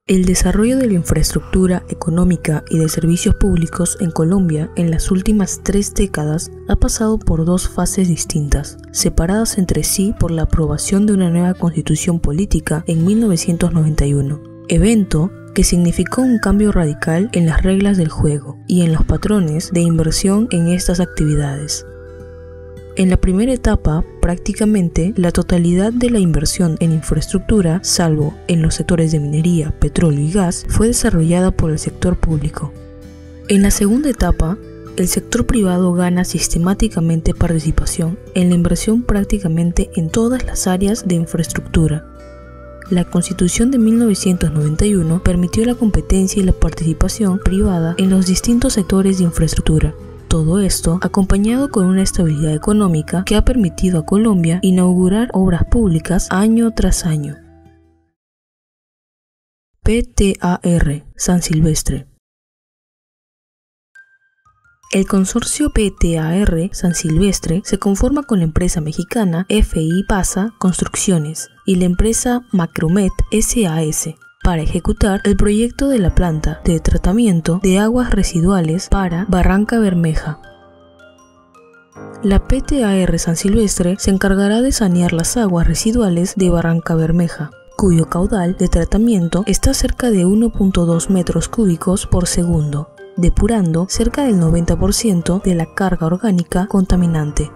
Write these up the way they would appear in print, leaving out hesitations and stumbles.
El desarrollo de la infraestructura económica y de servicios públicos en Colombia en las últimas 3 décadas ha pasado por 2 fases distintas, separadas entre sí por la aprobación de una nueva constitución política en 1991, evento que significó un cambio radical en las reglas del juego y en los patrones de inversión en estas actividades. En la primera etapa, prácticamente la totalidad de la inversión en infraestructura, salvo en los sectores de minería, petróleo y gas, fue desarrollada por el sector público. En la segunda etapa, el sector privado gana sistemáticamente participación en la inversión prácticamente en todas las áreas de infraestructura. La Constitución de 1991 permitió la competencia y la participación privada en los distintos sectores de infraestructura. Todo esto acompañado con una estabilidad económica que ha permitido a Colombia inaugurar obras públicas año tras año. PTAR, San Silvestre. El consorcio PTAR San Silvestre se conforma con la empresa mexicana FI Pasa Construcciones y la empresa Macromet SAS para ejecutar el proyecto de la planta de tratamiento de aguas residuales para Barranca Bermeja. La PTAR San Silvestre se encargará de sanear las aguas residuales de Barranca Bermeja, cuyo caudal de tratamiento está cerca de 1.2 metros cúbicos por segundo, depurando cerca del 90% de la carga orgánica contaminante.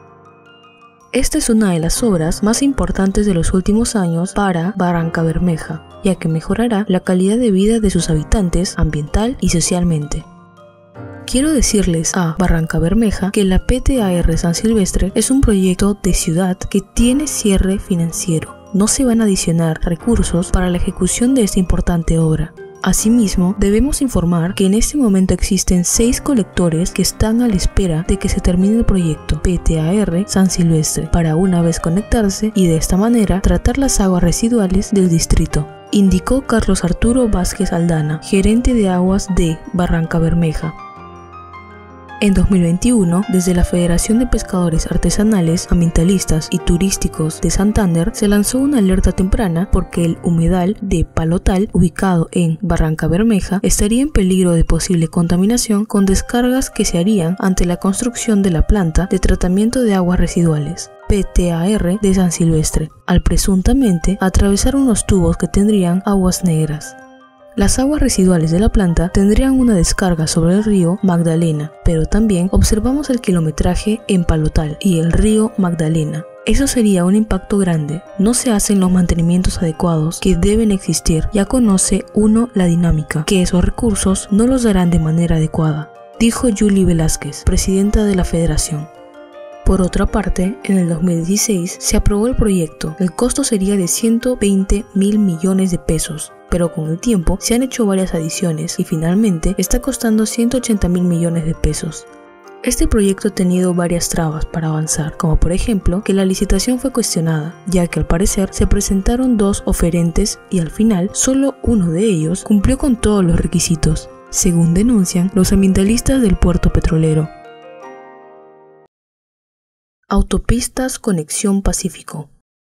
Esta es una de las obras más importantes de los últimos años para Barranca Bermeja, ya que mejorará la calidad de vida de sus habitantes ambiental y socialmente. Quiero decirles a Barranca Bermeja que la PTAR San Silvestre es un proyecto de ciudad que tiene cierre financiero. No se van a adicionar recursos para la ejecución de esta importante obra. Asimismo, debemos informar que en este momento existen 6 colectores que están a la espera de que se termine el proyecto PTAR San Silvestre para una vez conectarse y de esta manera tratar las aguas residuales del distrito, indicó Carlos Arturo Vázquez Aldana, gerente de aguas de Barranca Bermeja. En 2021, desde la Federación de Pescadores Artesanales, Ambientalistas y Turísticos de Santander se lanzó una alerta temprana porque el humedal de Palotal, ubicado en Barranca Bermeja, estaría en peligro de posible contaminación con descargas que se harían ante la construcción de la planta de tratamiento de aguas residuales, PTAR de San Silvestre, al presuntamente atravesar unos tubos que tendrían aguas negras. Las aguas residuales de la planta tendrían una descarga sobre el río Magdalena, pero también observamos el kilometraje en Palotal y el río Magdalena. Eso sería un impacto grande. No se hacen los mantenimientos adecuados que deben existir. Ya conoce uno la dinámica, que esos recursos no los darán de manera adecuada, dijo Julie Velázquez, presidenta de la federación. Por otra parte, en el 2016 se aprobó el proyecto. El costo sería de 120.000 millones de pesos. Pero con el tiempo se han hecho varias adiciones y finalmente está costando 180.000 millones de pesos. Este proyecto ha tenido varias trabas para avanzar, como por ejemplo que la licitación fue cuestionada, ya que al parecer se presentaron 2 oferentes y al final solo uno de ellos cumplió con todos los requisitos, según denuncian los ambientalistas del puerto petrolero. Autopistas Conexión Pacífico.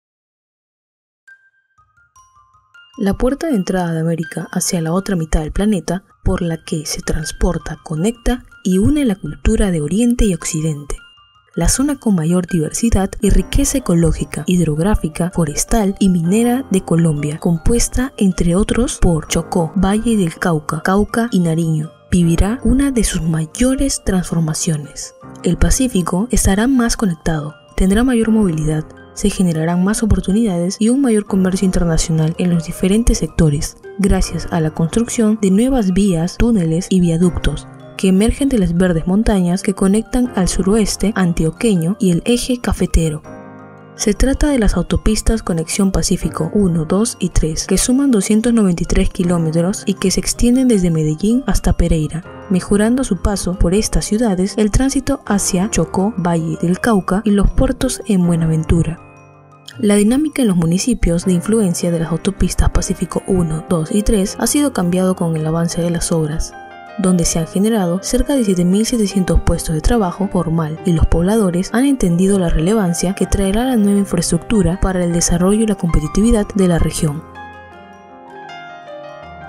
La puerta de entrada de América hacia la otra mitad del planeta, por la que se transporta, conecta y une la cultura de Oriente y Occidente. La zona con mayor diversidad y riqueza ecológica, hidrográfica, forestal y minera de Colombia, compuesta entre otros por Chocó, Valle del Cauca, Cauca y Nariño, vivirá una de sus mayores transformaciones. El Pacífico estará más conectado, tendrá mayor movilidad, se generarán más oportunidades y un mayor comercio internacional en los diferentes sectores, gracias a la construcción de nuevas vías, túneles y viaductos que emergen de las verdes montañas que conectan al suroeste antioqueño y el eje cafetero. Se trata de las autopistas Conexión Pacífico 1, 2 y 3, que suman 293 kilómetros y que se extienden desde Medellín hasta Pereira, mejorando a su paso por estas ciudades el tránsito hacia Chocó, Valle del Cauca y los puertos en Buenaventura. La dinámica en los municipios de influencia de las autopistas Pacífico 1, 2 y 3 ha sido cambiado con el avance de las obras, donde se han generado cerca de 7.700 puestos de trabajo formal y los pobladores han entendido la relevancia que traerá la nueva infraestructura para el desarrollo y la competitividad de la región.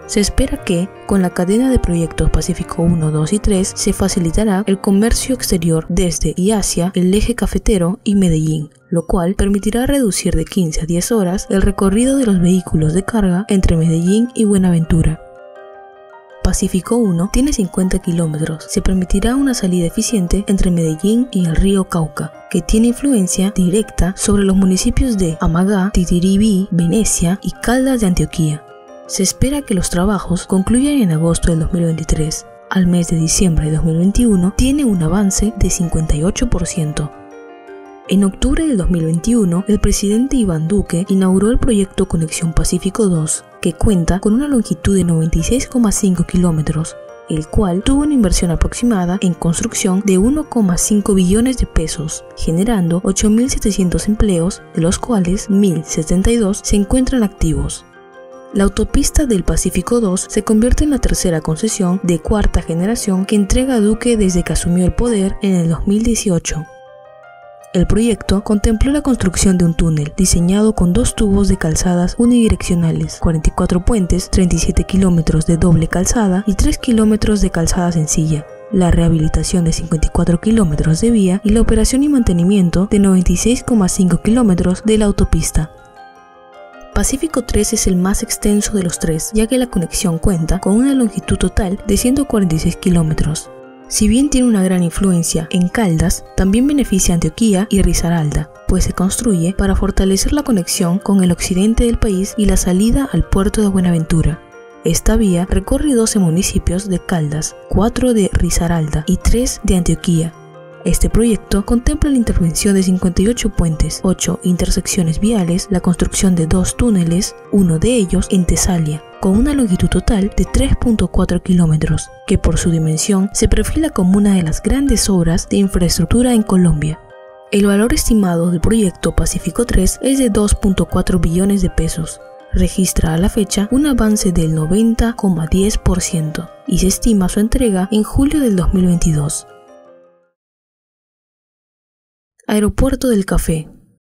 Se espera que, con la cadena de proyectos Pacífico 1, 2 y 3, se facilitará el comercio exterior desde y hacia el eje cafetero y Medellín, lo cual permitirá reducir de 15 a 10 horas el recorrido de los vehículos de carga entre Medellín y Buenaventura. Pacífico 1 tiene 50 kilómetros. Se permitirá una salida eficiente entre Medellín y el río Cauca, que tiene influencia directa sobre los municipios de Amagá, Titiribí, Venecia y Caldas de Antioquia. Se espera que los trabajos concluyan en agosto del 2023. Al mes de diciembre de 2021 tiene un avance de 58%. En octubre del 2021, el presidente Iván Duque inauguró el proyecto Conexión Pacífico 2, que cuenta con una longitud de 96,5 kilómetros, el cual tuvo una inversión aproximada en construcción de 1,5 billones de pesos, generando 8.700 empleos, de los cuales 1.072 se encuentran activos. La autopista del Pacífico 2 se convierte en la tercera concesión de cuarta generación que entrega Duque desde que asumió el poder en el 2018. El proyecto contempló la construcción de un túnel diseñado con 2 tubos de calzadas unidireccionales, 44 puentes, 37 kilómetros de doble calzada y 3 kilómetros de calzada sencilla, la rehabilitación de 54 kilómetros de vía y la operación y mantenimiento de 96,5 kilómetros de la autopista. Pacífico 3 es el más extenso de los 3, ya que la conexión cuenta con una longitud total de 146 kilómetros. Si bien tiene una gran influencia en Caldas, también beneficia a Antioquia y Risaralda, pues se construye para fortalecer la conexión con el occidente del país y la salida al puerto de Buenaventura. Esta vía recorre 12 municipios de Caldas, 4 de Risaralda y 3 de Antioquia. Este proyecto contempla la intervención de 58 puentes, 8 intersecciones viales, la construcción de 2 túneles, uno de ellos en Tesalia, con una longitud total de 3,4 kilómetros, que por su dimensión se perfila como una de las grandes obras de infraestructura en Colombia. El valor estimado del proyecto Pacífico 3 es de 2,4 billones de pesos. Registra a la fecha un avance del 90,10% y se estima su entrega en julio del 2022. Aeropuerto del Café.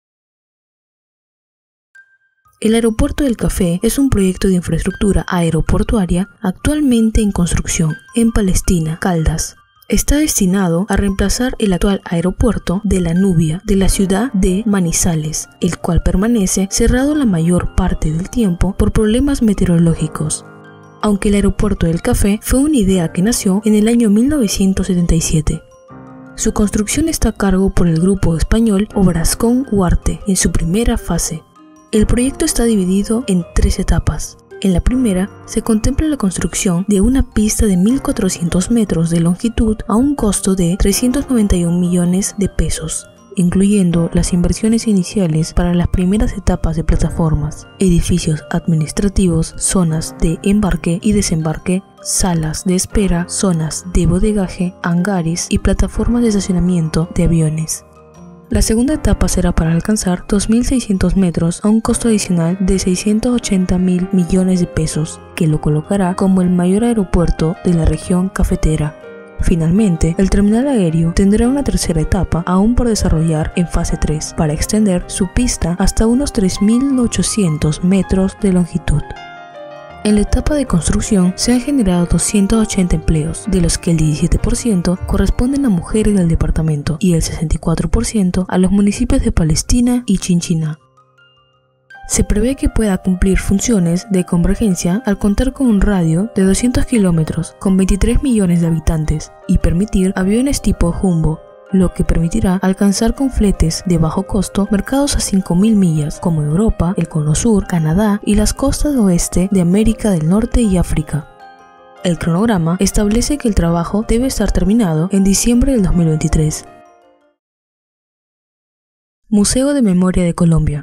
El Aeropuerto del Café es un proyecto de infraestructura aeroportuaria actualmente en construcción en Palestina, Caldas. Está destinado a reemplazar el actual aeropuerto de La Nubia de la ciudad de Manizales, el cual permanece cerrado la mayor parte del tiempo por problemas meteorológicos. Aunque el Aeropuerto del Café fue una idea que nació en el año 1977. Su construcción está a cargo por el grupo español Obrascón Huarte en su primera fase. El proyecto está dividido en 3 etapas. En la primera, se contempla la construcción de una pista de 1.400 metros de longitud a un costo de 391 millones de pesos, incluyendo las inversiones iniciales para las primeras etapas de plataformas, edificios administrativos, zonas de embarque y desembarque, salas de espera, zonas de bodegaje, hangares y plataformas de estacionamiento de aviones. La segunda etapa será para alcanzar 2.600 metros a un costo adicional de 680.000 millones de pesos, que lo colocará como el mayor aeropuerto de la región cafetera. Finalmente, el terminal aéreo tendrá una tercera etapa aún por desarrollar en fase 3 para extender su pista hasta unos 3.800 metros de longitud. En la etapa de construcción se han generado 280 empleos, de los que el 17% corresponden a mujeres del departamento y el 64% a los municipios de Palestina y Chinchiná. Se prevé que pueda cumplir funciones de convergencia al contar con un radio de 200 kilómetros con 23 millones de habitantes y permitir aviones tipo Jumbo, lo que permitirá alcanzar con fletes de bajo costo mercados a 5.000 millas como Europa, el Cono Sur, Canadá y las costas oeste de América del Norte y África. El cronograma establece que el trabajo debe estar terminado en diciembre del 2023. Museo de Memoria de Colombia.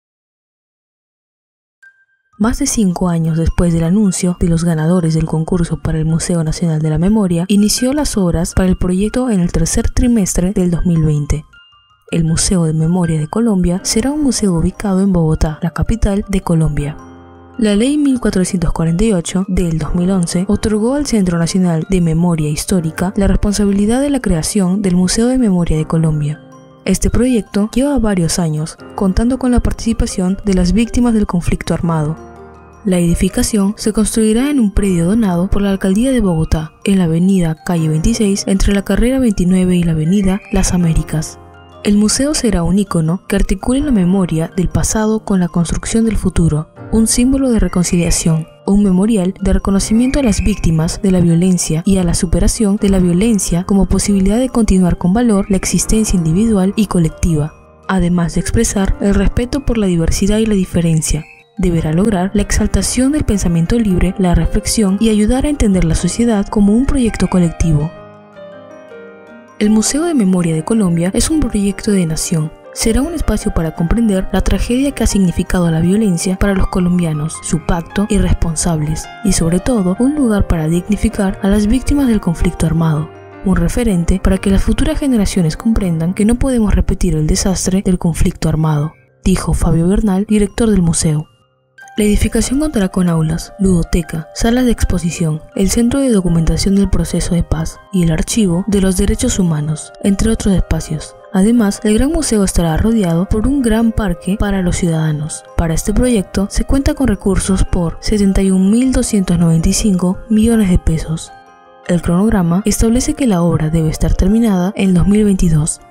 Más de 5 años después del anuncio de los ganadores del concurso para el Museo Nacional de la Memoria, inició las obras para el proyecto en el tercer trimestre del 2020. El Museo de Memoria de Colombia será un museo ubicado en Bogotá, la capital de Colombia. La Ley 1448 del 2011 otorgó al Centro Nacional de Memoria Histórica la responsabilidad de la creación del Museo de Memoria de Colombia. Este proyecto lleva varios años, contando con la participación de las víctimas del conflicto armado. La edificación se construirá en un predio donado por la Alcaldía de Bogotá, en la avenida Calle 26, entre la carrera 29 y la avenida Las Américas. El museo será un ícono que articule la memoria del pasado con la construcción del futuro, un símbolo de reconciliación, un memorial de reconocimiento a las víctimas de la violencia y a la superación de la violencia como posibilidad de continuar con valor la existencia individual y colectiva, además de expresar el respeto por la diversidad y la diferencia. Deberá lograr la exaltación del pensamiento libre, la reflexión y ayudar a entender la sociedad como un proyecto colectivo. El Museo de Memoria de Colombia es un proyecto de nación. Será un espacio para comprender la tragedia que ha significado la violencia para los colombianos, su pacto y responsables, y sobre todo un lugar para dignificar a las víctimas del conflicto armado. Un referente para que las futuras generaciones comprendan que no podemos repetir el desastre del conflicto armado, dijo Fabio Bernal, director del museo. La edificación contará con aulas, ludoteca, salas de exposición, el centro de documentación del proceso de paz y el archivo de los derechos humanos, entre otros espacios. Además, el gran museo estará rodeado por un gran parque para los ciudadanos. Para este proyecto se cuenta con recursos por 71.295 millones de pesos. El cronograma establece que la obra debe estar terminada en 2022.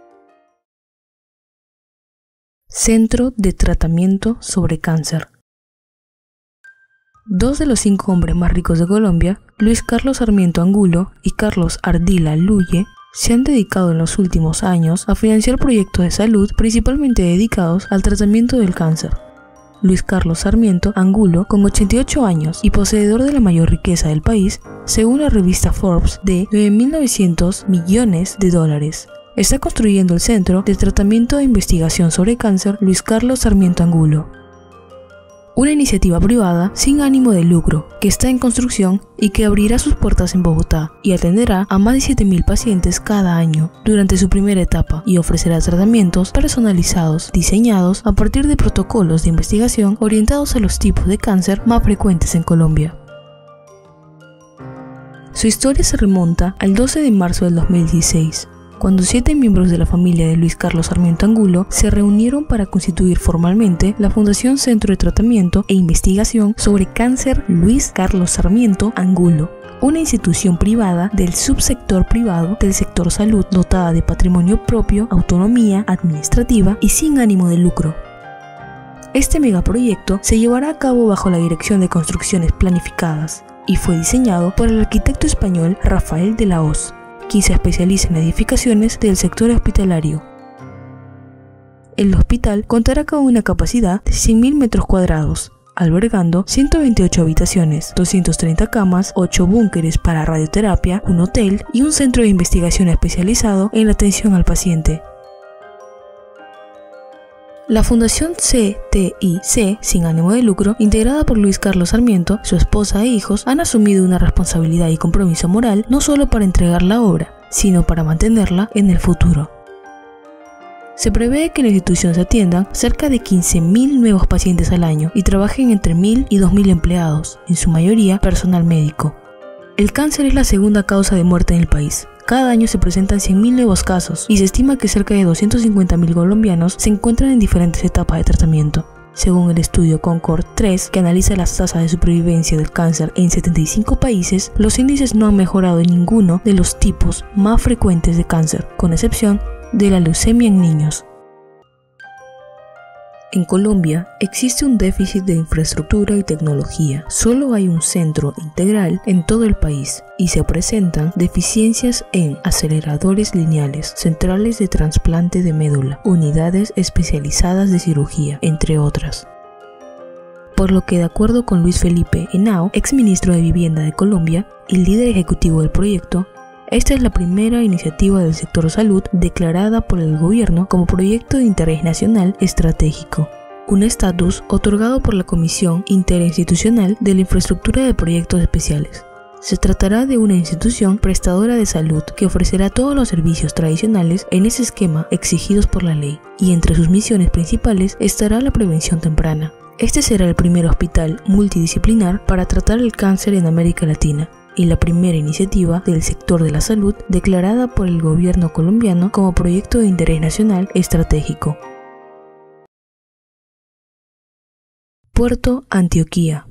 Centro de Tratamiento sobre Cáncer. 2 de los 5 hombres más ricos de Colombia, Luis Carlos Sarmiento Angulo y Carlos Ardila Luye, se han dedicado en los últimos años a financiar proyectos de salud principalmente dedicados al tratamiento del cáncer. Luis Carlos Sarmiento Angulo, con 88 años y poseedor de la mayor riqueza del país, según la revista Forbes, de 9.900 millones de dólares. Está construyendo el Centro de Tratamiento e Investigación sobre Cáncer Luis Carlos Sarmiento Angulo, una iniciativa privada sin ánimo de lucro que está en construcción y que abrirá sus puertas en Bogotá y atenderá a más de 7.000 pacientes cada año durante su primera etapa y ofrecerá tratamientos personalizados diseñados a partir de protocolos de investigación orientados a los tipos de cáncer más frecuentes en Colombia. Su historia se remonta al 12 de marzo del 2016, cuando 7 miembros de la familia de Luis Carlos Sarmiento Angulo se reunieron para constituir formalmente la Fundación Centro de Tratamiento e Investigación sobre Cáncer Luis Carlos Sarmiento Angulo, una institución privada del subsector privado del sector salud dotada de patrimonio propio, autonomía administrativa y sin ánimo de lucro. Este megaproyecto se llevará a cabo bajo la dirección de construcciones planificadas y fue diseñado por el arquitecto español Rafael de la Hoz, quien se especializa en edificaciones del sector hospitalario. El hospital contará con una capacidad de 100.000 metros cuadrados, albergando 128 habitaciones, 230 camas, 8 búnkeres para radioterapia, un hotel y un centro de investigación especializado en la atención al paciente. La Fundación CTIC, sin ánimo de lucro, integrada por Luis Carlos Sarmiento, su esposa e hijos, han asumido una responsabilidad y compromiso moral no solo para entregar la obra, sino para mantenerla en el futuro. Se prevé que en la institución se atiendan cerca de 15.000 nuevos pacientes al año y trabajen entre 1.000 y 2.000 empleados, en su mayoría personal médico. El cáncer es la segunda causa de muerte en el país. Cada año se presentan 100.000 nuevos casos y se estima que cerca de 250.000 colombianos se encuentran en diferentes etapas de tratamiento. Según el estudio Concord 3, que analiza las tasas de supervivencia del cáncer en 75 países, los índices no han mejorado en ninguno de los tipos más frecuentes de cáncer, con excepción de la leucemia en niños. En Colombia existe un déficit de infraestructura y tecnología. Solo hay un centro integral en todo el país y se presentan deficiencias en aceleradores lineales, centrales de trasplante de médula, unidades especializadas de cirugía, entre otras. Por lo que, de acuerdo con Luis Felipe Henao, exministro de Vivienda de Colombia y líder ejecutivo del proyecto, esta es la primera iniciativa del sector salud declarada por el gobierno como proyecto de interés nacional estratégico, un estatus otorgado por la Comisión Interinstitucional de la Infraestructura de Proyectos Especiales. Se tratará de una institución prestadora de salud que ofrecerá todos los servicios tradicionales en ese esquema exigidos por la ley, y entre sus misiones principales estará la prevención temprana. Este será el primer hospital multidisciplinar para tratar el cáncer en América Latina, y la primera iniciativa del sector de la salud declarada por el gobierno colombiano como proyecto de interés nacional estratégico. Puerto Antioquia.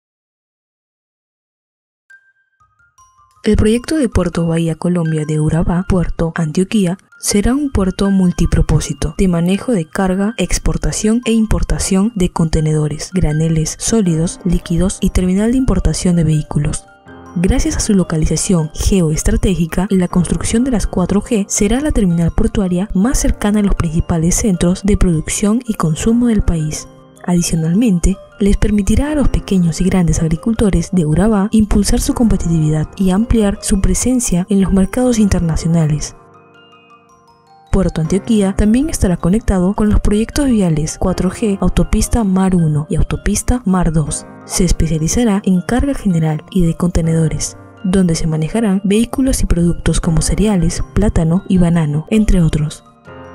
El proyecto de Puerto Bahía Colombia de Urabá, Puerto Antioquia, será un puerto multipropósito de manejo de carga, exportación e importación de contenedores, graneles, sólidos, líquidos y terminal de importación de vehículos. Gracias a su localización geoestratégica, la construcción de las 4G será la terminal portuaria más cercana a los principales centros de producción y consumo del país. Adicionalmente, les permitirá a los pequeños y grandes agricultores de Urabá impulsar su competitividad y ampliar su presencia en los mercados internacionales. Puerto Antioquia también estará conectado con los proyectos viales 4G, Autopista Mar 1 y Autopista Mar 2. Se especializará en carga general y de contenedores, donde se manejarán vehículos y productos como cereales, plátano y banano, entre otros.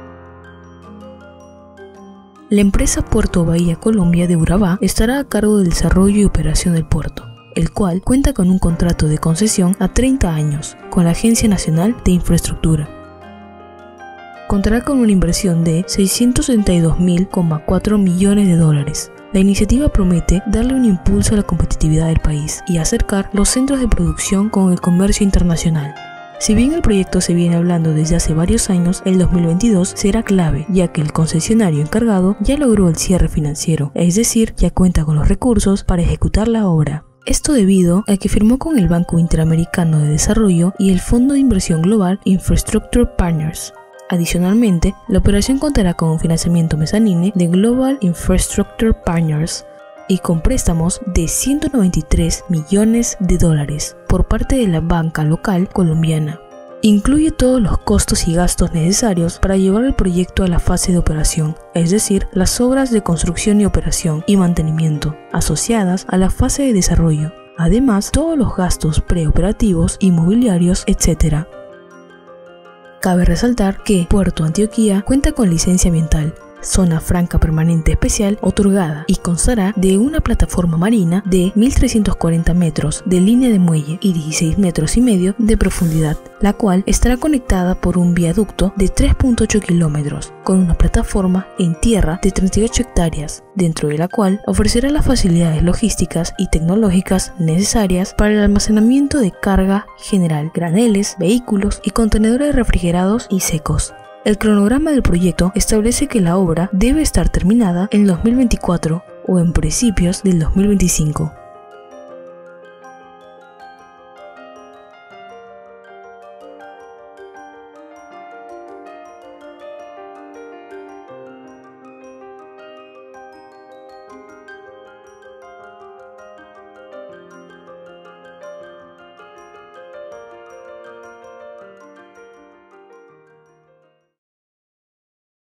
La empresa Puerto Bahía Colombia de Urabá estará a cargo del desarrollo y operación del puerto, el cual cuenta con un contrato de concesión a 30 años con la Agencia Nacional de Infraestructura. Contará con una inversión de $672.4 millones. La iniciativa promete darle un impulso a la competitividad del país y acercar los centros de producción con el comercio internacional. Si bien el proyecto se viene hablando desde hace varios años, el 2022 será clave, ya que el concesionario encargado ya logró el cierre financiero, es decir, ya cuenta con los recursos para ejecutar la obra. Esto debido a que firmó con el Banco Interamericano de Desarrollo y el Fondo de Inversión Global Infrastructure Partners. Adicionalmente, la operación contará con un financiamiento mezzanine de Global Infrastructure Partners y con préstamos de $193 millones por parte de la banca local colombiana. Incluye todos los costos y gastos necesarios para llevar el proyecto a la fase de operación, es decir, las obras de construcción y operación y mantenimiento asociadas a la fase de desarrollo, además todos los gastos preoperativos, inmobiliarios, etc. Cabe resaltar que Puerto Antioquia cuenta con licencia ambiental, zona franca permanente especial otorgada y constará de una plataforma marina de 1.340 metros de línea de muelle y 16 metros y medio de profundidad, la cual estará conectada por un viaducto de 3.8 kilómetros con una plataforma en tierra de 38 hectáreas, dentro de la cual ofrecerá las facilidades logísticas y tecnológicas necesarias para el almacenamiento de carga general, graneles, vehículos y contenedores refrigerados y secos. El cronograma del proyecto establece que la obra debe estar terminada en 2024 o en principios del 2025.